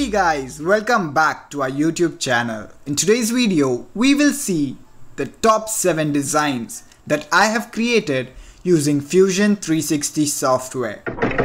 Hey guys, welcome back to our YouTube channel. In today's video, we will see the top 7 designs that I have created using Fusion 360 software.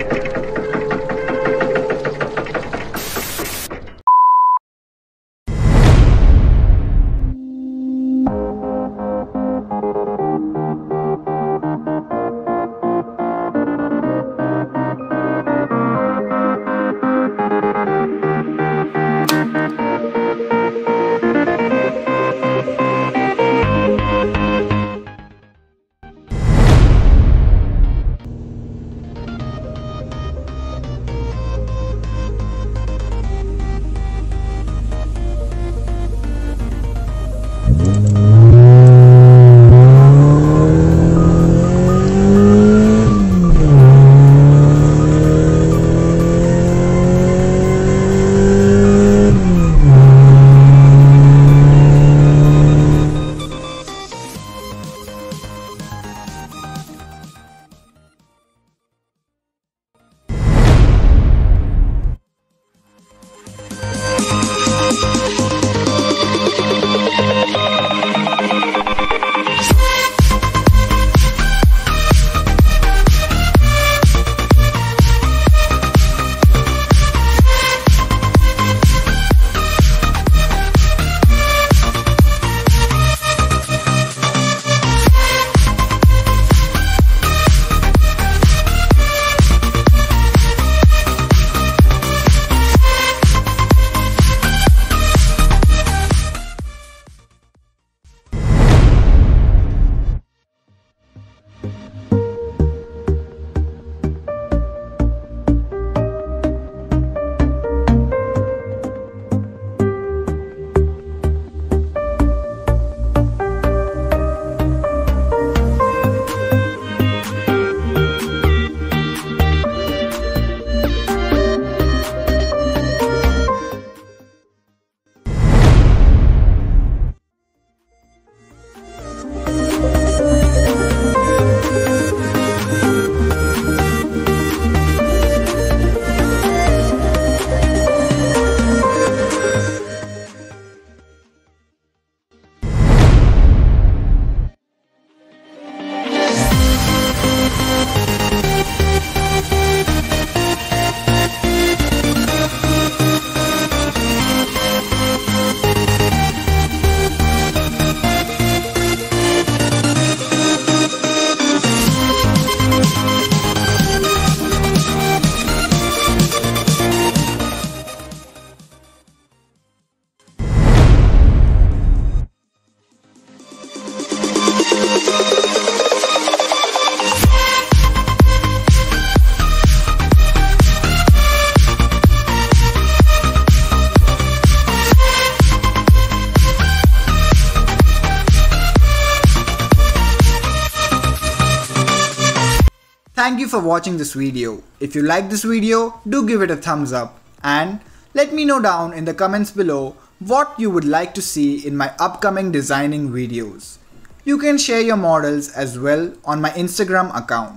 Thank you for watching this video. If you like this video, do give it a thumbs up and let me know down in the comments below what you would like to see in my upcoming designing videos. You can share your models as well on my Instagram account.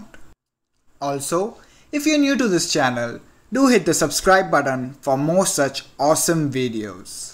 Also, if you're new to this channel, do hit the subscribe button for more such awesome videos.